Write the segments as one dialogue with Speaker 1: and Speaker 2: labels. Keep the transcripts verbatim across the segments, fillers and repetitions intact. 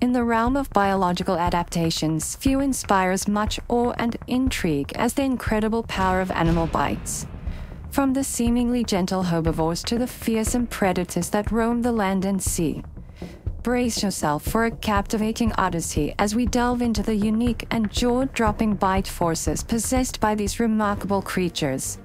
Speaker 1: In the realm of biological adaptations, few inspires much awe and intrigue as the incredible power of animal bites. From the seemingly gentle herbivores to the fearsome predators that roam the land and sea. Brace yourself for a captivating odyssey as we delve into the unique and jaw-dropping bite forces possessed by these remarkable creatures.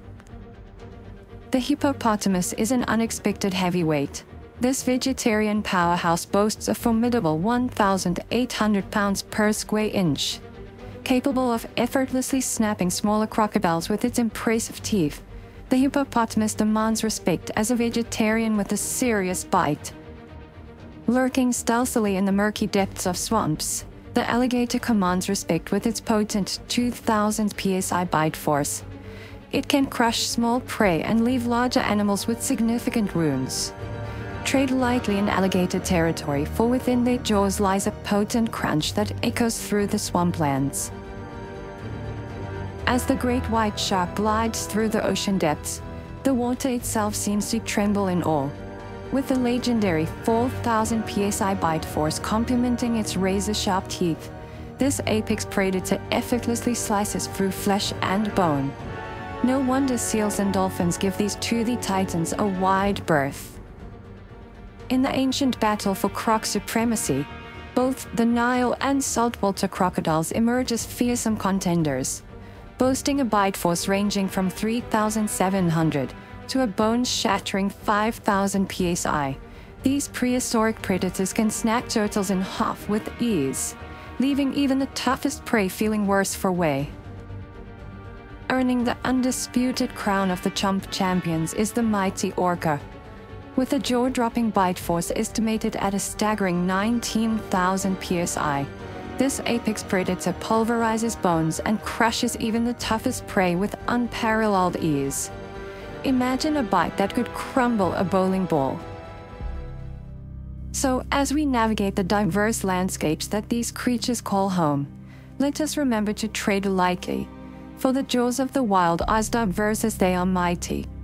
Speaker 1: The hippopotamus is an unexpected heavyweight. This vegetarian powerhouse boasts a formidable one thousand eight hundred pounds per square inch. Capable of effortlessly snapping smaller crocodiles with its impressive teeth, the hippopotamus demands respect as a vegetarian with a serious bite. Lurking stealthily in the murky depths of swamps, the alligator commands respect with its potent two thousand P S I bite force. It can crush small prey and leave larger animals with significant wounds. Tread lightly in alligator territory, for within their jaws lies a potent crunch that echoes through the swamplands. As the great white shark glides through the ocean depths, the water itself seems to tremble in awe. With the legendary four thousand P S I bite force complementing its razor-sharp teeth, this apex predator effortlessly slices through flesh and bone. No wonder seals and dolphins give these toothy titans a wide berth. In the ancient battle for croc supremacy, both the Nile and saltwater crocodiles emerge as fearsome contenders, boasting a bite force ranging from three thousand seven hundred to a bone-shattering five thousand P S I. These prehistoric predators can snap turtles in half with ease, leaving even the toughest prey feeling worse for wear. Earning the undisputed crown of the chomp champions is the mighty orca. With a jaw-dropping bite force estimated at a staggering nineteen thousand P S I, this apex predator pulverizes bones and crushes even the toughest prey with unparalleled ease. Imagine a bite that could crumble a bowling ball. So, as we navigate the diverse landscapes that these creatures call home, let us remember to tread lightly, for the jaws of the wild are as diverse as they are mighty.